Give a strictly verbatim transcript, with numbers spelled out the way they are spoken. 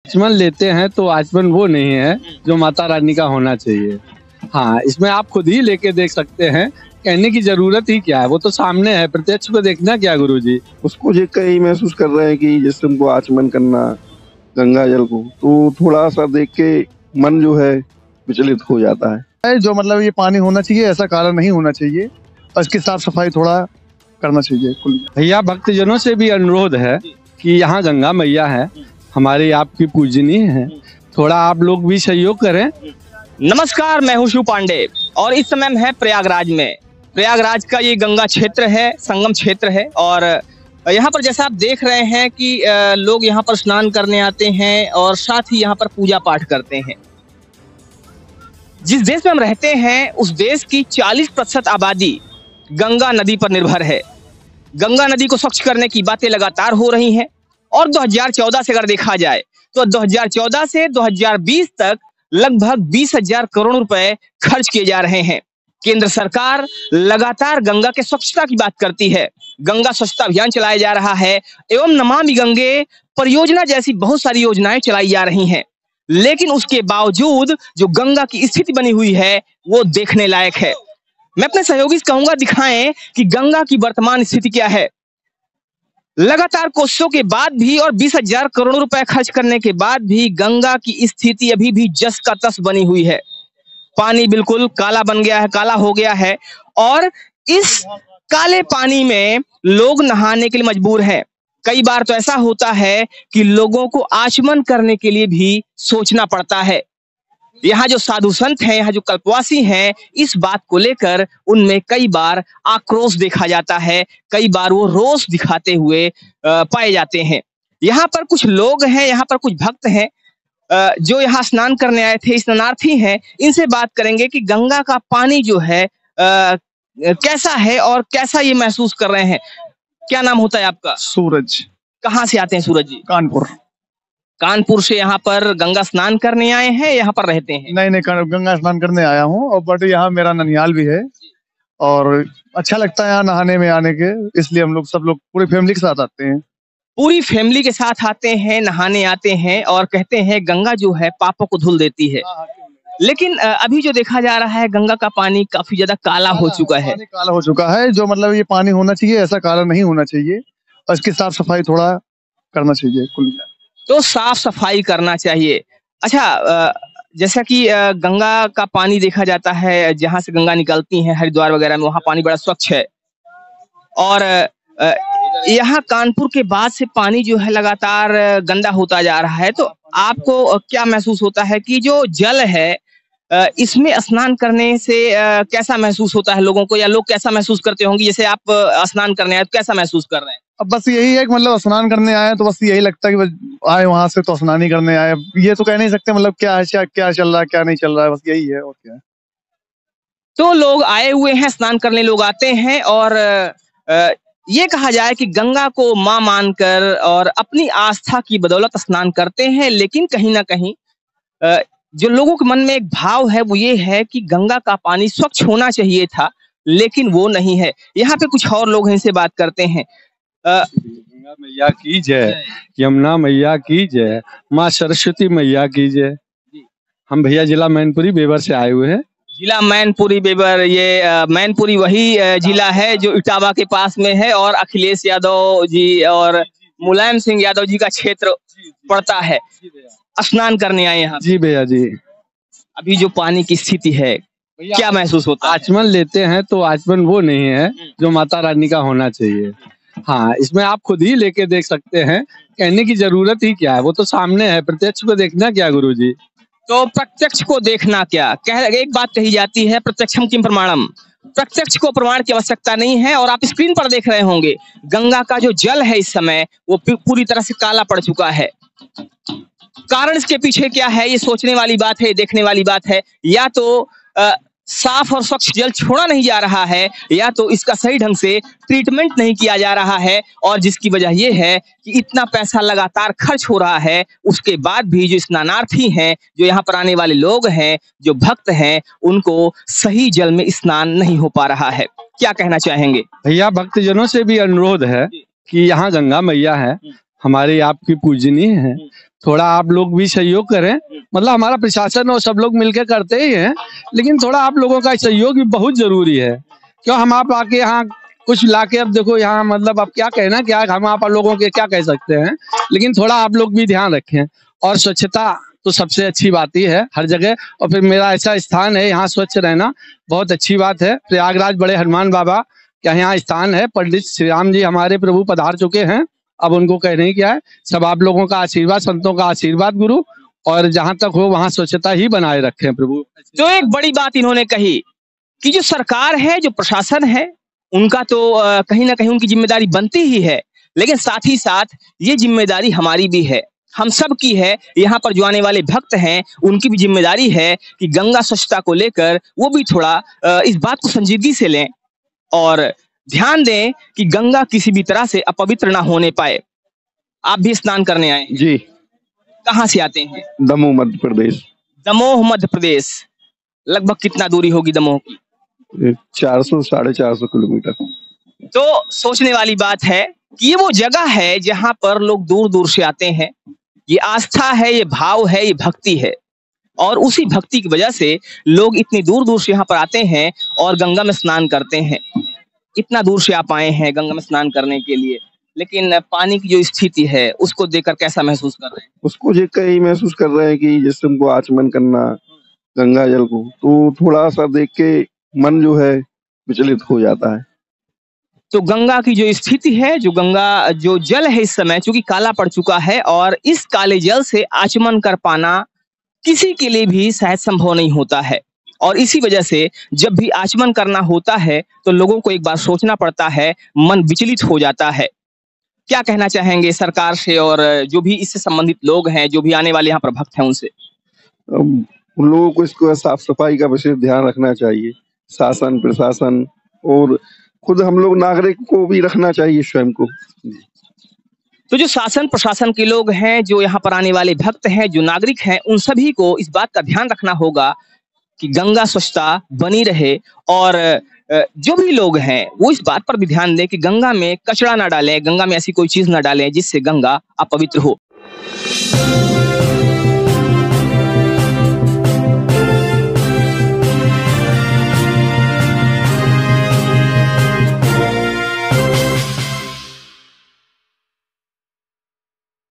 आचमन लेते हैं तो आचमन वो नहीं है जो माता रानी का होना चाहिए। हाँ, इसमें आप खुद ही लेके देख सकते हैं, कहने की जरूरत ही क्या है, वो तो सामने है, प्रत्यक्ष को देखना क्या गुरुजी। उसको देख कर ही महसूस कर रहे हैं कि जैसे हमको आचमन करना गंगा जल को, तो थोड़ा सा देख के मन जो है विचलित हो जाता है। जो मतलब ये पानी होना चाहिए ऐसा काला नहीं होना चाहिए और इसकी साफ सफाई थोड़ा करना चाहिए। भैया भक्तजनों से भी अनुरोध है कि यहाँ गंगा मैया है, हमारी आपकी पूजनीय है, थोड़ा आप लोग भी सहयोग करें। नमस्कार, मैं हूं शिव पांडे और इस समय है प्रयागराज में। प्रयागराज का ये गंगा क्षेत्र है, संगम क्षेत्र है और यहाँ पर जैसा आप देख रहे हैं कि लोग यहाँ पर स्नान करने आते हैं और साथ ही यहाँ पर पूजा पाठ करते हैं। जिस देश में हम रहते हैं उस देश की चालीस प्रतिशत आबादी गंगा नदी पर निर्भर है। गंगा नदी को स्वच्छ करने की बातें लगातार हो रही हैं और दो हज़ार चौदह से अगर देखा जाए तो दो हज़ार चौदह से दो हज़ार बीस तक लगभग बीस हजार करोड़ रुपए खर्च किए जा रहे हैं। केंद्र सरकार लगातार गंगा के स्वच्छता की बात करती है, गंगा स्वच्छता अभियान चलाया जा रहा है एवं नमामि गंगे परियोजना जैसी बहुत सारी योजनाएं चलाई जा रही हैं, लेकिन उसके बावजूद जो गंगा की स्थिति बनी हुई है वो देखने लायक है। मैं अपने सहयोगी से कहूंगा दिखाएं कि गंगा की वर्तमान स्थिति क्या है। लगातार कोशिशों के बाद भी और बीस हजार करोड़ रुपए खर्च करने के बाद भी गंगा की स्थिति अभी भी जस का तस बनी हुई है। पानी बिल्कुल काला बन गया है, काला हो गया है और इस काले पानी में लोग नहाने के लिए मजबूर हैं। कई बार तो ऐसा होता है कि लोगों को आचमन करने के लिए भी सोचना पड़ता है। यहाँ जो साधु संत हैं, यहाँ जो कल्पवासी हैं, इस बात को लेकर उनमें कई बार आक्रोश देखा जाता है, कई बार वो रोष दिखाते हुए पाए जाते हैं। यहाँ पर कुछ लोग हैं, यहाँ पर कुछ भक्त हैं जो यहाँ स्नान करने आए थे, स्नानार्थी हैं। इनसे बात करेंगे कि गंगा का पानी जो है आ, कैसा है और कैसा ये महसूस कर रहे हैं। क्या नाम होता है आपका? सूरज। कहाँ से आते हैं सूरज जी? कानपुर। कानपुर से यहाँ पर गंगा स्नान करने आए हैं, यहाँ पर रहते हैं? नहीं नहीं, गंगा स्नान करने आया हूँ और बट यहाँ मेरा ननिहाल भी है और अच्छा लगता है यहाँ नहाने में आने के, इसलिए हम लोग सब लोग पूरी फैमिली के साथ आते हैं। पूरी फैमिली के साथ आते हैं, नहाने आते हैं और कहते हैं गंगा जो है पापों को धुल देती है। लेकिन अभी जो देखा जा रहा है गंगा का पानी काफी ज्यादा काला हो चुका है। काला हो चुका है, जो मतलब ये पानी होना चाहिए ऐसा काला नहीं होना चाहिए और इसकी साफ सफाई थोड़ा करना चाहिए। कुल तो साफ सफाई करना चाहिए। अच्छा, जैसा कि गंगा का पानी देखा जाता है, जहाँ से गंगा निकलती है हरिद्वार वगैरह में, वहाँ पानी बड़ा स्वच्छ है और यहाँ कानपुर के बाद से पानी जो है लगातार गंदा होता जा रहा है। तो आपको क्या महसूस होता है कि जो जल है इसमें स्नान करने से कैसा महसूस होता है लोगों को, या लोग कैसा महसूस करते होंगे? जैसे आप स्नान करने आए तो कैसा महसूस कर रहे हैं? अब बस यही है कि मतलब स्नान करने आए तो बस यही लगता है कि आए वहां से तो स्नान ही करने आए, ये तो कह नहीं सकते मतलब क्या है, क्या चल रहा है क्या नहीं चल रहा है, बस यही है और क्या है। तो लोग आए हुए हैं, स्नान करने लोग आते हैं और ये कहा जाए कि गंगा को मां मानकर और अपनी आस्था की बदौलत स्नान करते हैं, लेकिन कहीं ना कहीं जो लोगों के मन में एक भाव है वो ये है कि गंगा का पानी स्वच्छ होना चाहिए था, लेकिन वो नहीं है। यहाँ पे कुछ और लोग हैं, इनसे बात करते हैं। गंगा मैया की जय, यमुना मैया की जय, माँ सरस्वती मैया की जय। हम भैया जिला मैनपुरी बेबर से आए हुए हैं। जिला मैनपुरी बेबर, ये मैनपुरी वही जिला है जो इटावा के पास में है और अखिलेश यादव जी और मुलायम सिंह यादव जी का क्षेत्र पड़ता है। स्नान करने आए यहाँ? जी भैया जी। अभी जो पानी की स्थिति है क्या महसूस होता है? आचमन लेते हैं तो आचमन वो नहीं है जो माता रानी का होना चाहिए। हाँ, इसमें आप खुद ही लेके देख सकते हैं, कहने की जरूरत ही क्या है, वो तो सामने है, प्रत्यक्ष को देखना क्या गुरुजी। तो प्रत्यक्ष को देखना क्या, कह एक बात कही जाती है, प्रत्यक्षम किम प्रमाणम। प्रत्यक्ष को प्रमाण की आवश्यकता नहीं है और आप स्क्रीन पर देख रहे होंगे गंगा का जो जल है इस समय वो पूरी तरह से काला पड़ चुका है। कारण इसके पीछे क्या है, ये सोचने वाली बात है, देखने वाली बात है। या तो आ, साफ और स्वच्छ जल छोड़ा नहीं जा रहा है, या तो इसका सही ढंग से ट्रीटमेंट नहीं किया जा रहा है, और जिसकी वजह यह है कि इतना पैसा लगातार खर्च हो रहा है, उसके बाद भी जो स्नानार्थी हैं, जो यहाँ पर आने वाले लोग हैं, जो भक्त हैं, उनको सही जल में स्नान नहीं हो पा रहा है। क्या कहना चाहेंगे? भैया भक्तजनों से भी अनुरोध है कि यहाँ गंगा मैया है, हमारी आपकी पूजनीय है, थोड़ा आप लोग भी सहयोग करें। मतलब हमारा प्रशासन और सब लोग मिलकर करते ही हैं, लेकिन थोड़ा आप लोगों का सहयोग भी बहुत जरूरी है। क्यों हम आप आके यहाँ कुछ लाके, अब देखो यहाँ मतलब अब क्या कहना, क्या हम आप लोगों के क्या कह सकते हैं, लेकिन थोड़ा आप लोग भी ध्यान रखें। और स्वच्छता तो सबसे अच्छी बात ही है हर जगह। और फिर मेरा ऐसा स्थान है, यहाँ स्वच्छ रहना बहुत अच्छी बात है। प्रयागराज बड़े हनुमान बाबा का यहाँ स्थान है, पंडित श्री राम जी हमारे प्रभु पधार चुके हैं। अब उनको कहने ही क्या है, सब आप लोगों का आशीर्वाद, संतों का आशीर्वाद गुरु, और जहां तक हो वहां स्वच्छता ही बनाए रखें प्रभु। तो एक बड़ी बात इन्होंने कही कि जो सरकार है, जो प्रशासन है, उनका तो कहीं ना कहीं उनकी जिम्मेदारी बनती ही है, लेकिन साथ ही साथ ये जिम्मेदारी हमारी भी है, हम सब की है। यहाँ पर जो आने वाले भक्त हैं उनकी भी जिम्मेदारी है कि गंगा स्वच्छता को लेकर वो भी थोड़ा इस बात को संजीदगी से लें और ध्यान दें कि गंगा किसी भी तरह से अपवित्र ना होने पाए। आप भी स्नान करने आए हैं? जी। कहाँ से आते हैं? दमोह मध्य प्रदेश। दमोह मध्य प्रदेश। लगभग कितना दूरी होगी दमोह की? चार सौ साढ़े चार सौ किलोमीटर। तो सोचने वाली बात है कि ये वो जगह है जहां पर लोग दूर दूर से आते हैं। ये आस्था है, ये भाव है, ये भक्ति है, और उसी भक्ति की वजह से लोग इतनी दूर दूर से यहाँ पर आते हैं और गंगा में स्नान करते हैं। इतना दूर से आप आए हैं गंगा में स्नान करने के लिए, लेकिन पानी की जो स्थिति है उसको देखकर कैसा महसूस कर रहे हैं? उसको देखकर ही महसूस कर रहे हैं कि जैसे हमको आचमन करना गंगा जल को, तो थोड़ा सा देख के मन जो है विचलित हो जाता है। तो गंगा की जो स्थिति है, जो गंगा जो जल है इस समय चूंकि काला पड़ चुका है, और इस काले जल से आचमन कर पाना किसी के लिए भी शायद संभव नहीं होता है। और इसी वजह से जब भी आचमन करना होता है तो लोगों को एक बार सोचना पड़ता है, मन विचलित हो जाता है। क्या कहना चाहेंगे सरकार से और जो भी इससे संबंधित लोग हैं, जो भी आने वाले यहाँ पर भक्त हैं, उनसे? उन लोगों को इसको साफ सफाई का विशेष ध्यान रखना चाहिए, शासन प्रशासन और खुद हम लोग नागरिक को भी रखना चाहिए स्वयं को। तो जो शासन प्रशासन के लोग हैं, जो यहाँ पर आने वाले भक्त हैं, जो नागरिक हैं, उन सभी को इस बात का ध्यान रखना होगा कि गंगा स्वच्छता बनी रहे, और जो भी लोग हैं वो इस बात पर भी ध्यान दें कि गंगा में कचरा ना डालें, गंगा में ऐसी कोई चीज ना डालें जिससे गंगा अपवित्र हो।